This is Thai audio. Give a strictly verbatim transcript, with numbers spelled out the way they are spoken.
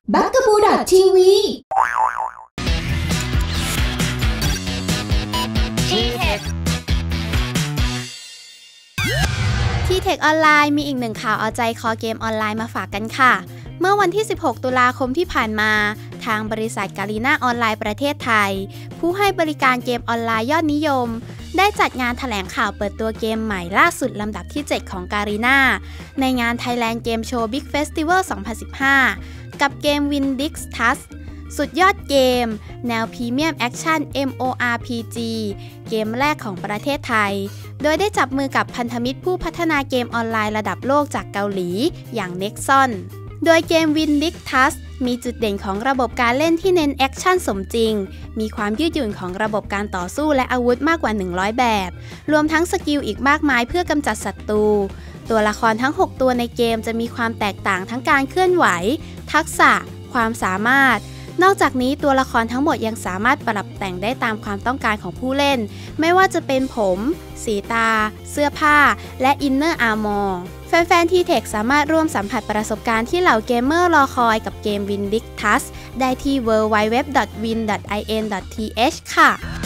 บักกะบูดอททีวีทีเทคทีเทคออนไลน์มีอีกหนึ่งข่าวเอาใจคอเกมออนไลน์มาฝากกันค่ะเมื่อวันที่สิบหกตุลาคมที่ผ่านมาทางบริษัทกาลีน่าออนไลน์ประเทศไทยผู้ให้บริการเกมออนไลน์ยอดนิยมได้จัดงานแถลงข่าวเปิดตัวเกมใหม่ล่าสุดลำดับที่เจ็ดของกาลีน่าในงาน Thailand Game Show Big Festival สองพันสิบห้ากับเกม Windix Tusk สุดยอดเกมแนวพรีเมียมแอคชั่น เอ็ม โอ อาร์ พี จี เกมแรกของประเทศไทยโดยได้จับมือกับพันธมิตรผู้พัฒนาเกมออนไลน์ระดับโลกจากเกาหลีอย่าง Nexon โดยเกม Windix Tusk มีจุดเด่นของระบบการเล่นที่เน้นแอคชั่นสมจริงมีความยืดหยุ่นของระบบการต่อสู้และอาวุธมากกว่าหนึ่งร้อยแบบรวมทั้งสกิลอีกมากมายเพื่อกำจัดศัตรูตัวละครทั้งหกตัวในเกมจะมีความแตกต่างทั้งการเคลื่อนไหวทักษะความสามารถนอกจากนี้ตัวละครทั้งหมดยังสามารถปรับแต่งได้ตามความต้องการของผู้เล่นไม่ว่าจะเป็นผมสีตาเสื้อผ้าและอินเนอร์อาร์มอร์แฟนๆ ที เทค สามารถร่วมสัมผัสประสบการณ์ที่เหล่าเกมเมอร์รอคอยกับเกม Windix Tusk ได้ที่ ดับเบิลยู ดับเบิลยู ดับเบิลยู ดอท วิน ดอท ไอ เอ็น ดอท ที เอช ค่ะ